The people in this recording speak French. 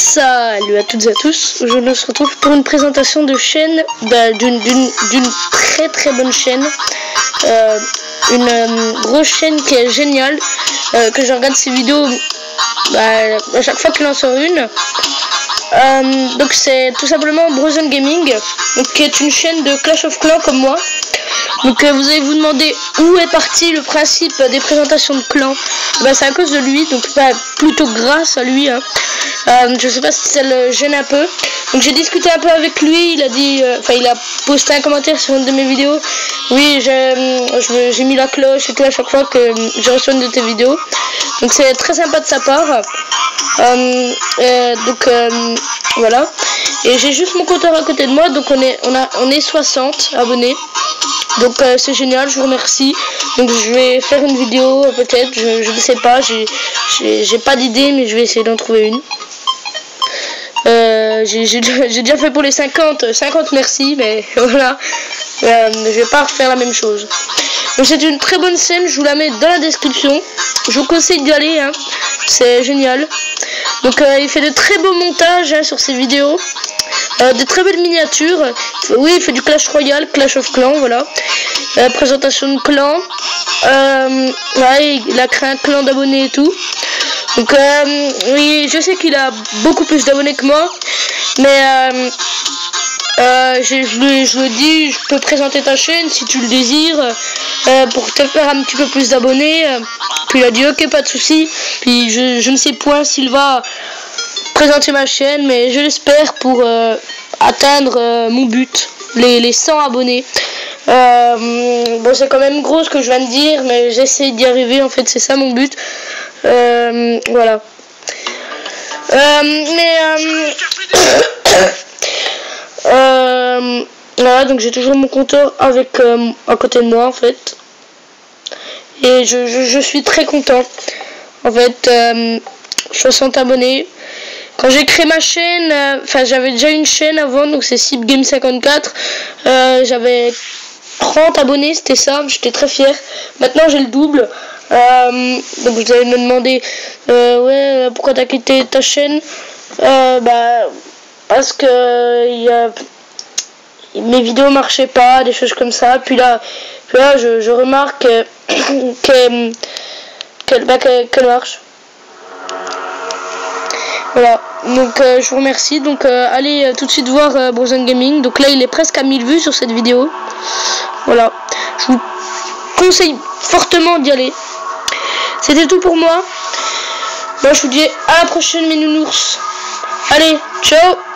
Salut à toutes et à tous, aujourd'hui on se retrouve pour une présentation de chaîne, d'une très bonne chaîne, une grosse chaîne qui est géniale, que je regarde ses vidéos à chaque fois qu'il en sort une. Donc c'est tout simplement Brozen Gaming, donc, qui est une chaîne de Clash of Clans comme moi. Donc vous allez vous demander où est parti le principe des présentations de clans. C'est à cause de lui, donc plutôt grâce à lui, hein. Je sais pas si ça le gêne un peu. Donc j'ai discuté un peu avec lui, il a dit, il a posté un commentaire sur une de mes vidéos. Oui, j'ai mis la cloche et tout à chaque fois que je reçois une de tes vidéos. Donc c'est très sympa de sa part. Voilà. Et j'ai juste mon compteur à côté de moi, donc on est 60 abonnés. Donc c'est génial, je vous remercie. Donc je vais faire une vidéo peut-être, je ne sais pas, j'ai pas d'idée, mais je vais essayer d'en trouver une. J'ai déjà fait pour les 50 merci, mais voilà, je vais pas refaire la même chose. Donc c'est une très bonne scène, je vous la mets dans la description, je vous conseille d'y aller, hein. C'est génial. Donc il fait de très beaux montages, hein, sur ses vidéos, de très belles miniatures. Oui, il fait du Clash Royale, Clash of Clans, voilà. Présentation de clan, ouais, il a créé un clan d'abonnés et tout. Donc oui, je sais qu'il a beaucoup plus d'abonnés que moi, mais je lui ai dit, je peux présenter ta chaîne si tu le désires, pour te faire un petit peu plus d'abonnés. Puis il a dit ok, pas de souci. Puis je ne sais point s'il va présenter ma chaîne, mais je l'espère pour atteindre mon but, les 100 abonnés. Bon, c'est quand même gros ce que je viens de dire, mais j'essaie d'y arriver, en fait, c'est ça mon but. Voilà. Voilà, donc j'ai toujours mon compteur avec à côté de moi, en fait. Et je suis très content. En fait, 60 abonnés. Quand j'ai créé ma chaîne, j'avais déjà une chaîne avant, donc c'est SipGame54. J'avais 30 abonnés, c'était ça, j'étais très fier. Maintenant j'ai le double. Donc vous allez me demander, ouais, pourquoi t'as quitté ta chaîne? Parce que mes vidéos marchaient pas, des choses comme ça. Puis là je remarque qu'elle marche. Voilà, donc je vous remercie. Donc allez tout de suite voir Brozen Gaming. Donc là il est presque à 1000 vues sur cette vidéo. Voilà, je vous conseille fortement d'y aller. C'était tout pour moi. Moi je vous dis à la prochaine mes nounours. Allez, ciao.